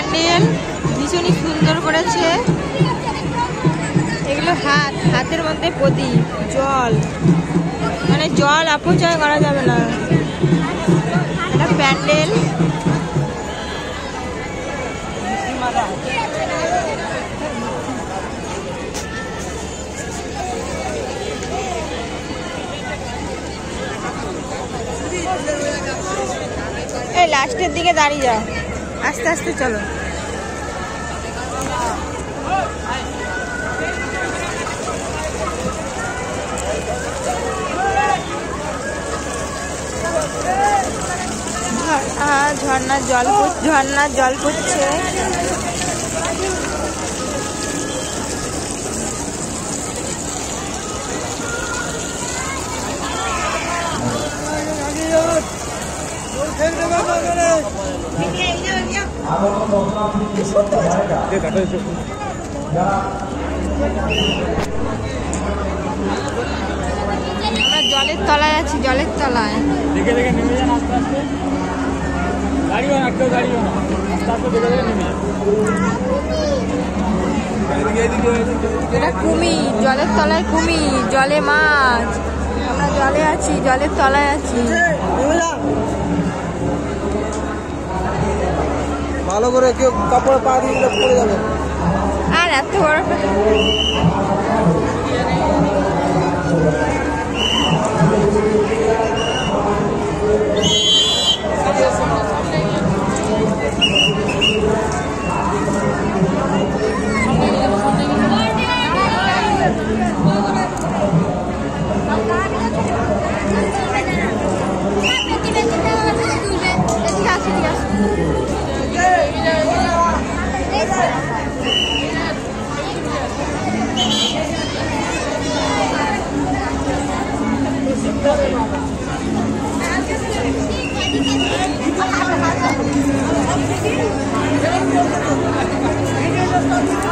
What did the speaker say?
প্যান্ডেল ভীষণই সুন্দর করেছে। এগুলো হাতের মধ্যে প্রদীপ, জল, মানে জল অপচয় করা যাবে না। এটা প্যান্ডেল। এই লাস্টের দিকে দাঁড়িয়ে যাও, আস্তে আস্তে চলো। ঝর্ণার জল পড়ছে। আমরা জলের তলায় আছি, জলের তলায়। দেখে দেখে নেমে যান আস্তে আস্তে। দাঁড়িয়ে না, কেউ দাঁড়িয়ে না, আস্তে আস্তে দেখে দেখে নেমে যান। এটা কুমির, জলের তলায় কুমির, জলে মাছ। আমরা জলে আছি, জলের তলায় আছি। ভালো করে কেউ কাপড়ে পা দিয়ে দিলে পড়ে যাবে। আর এত বড় Thank you.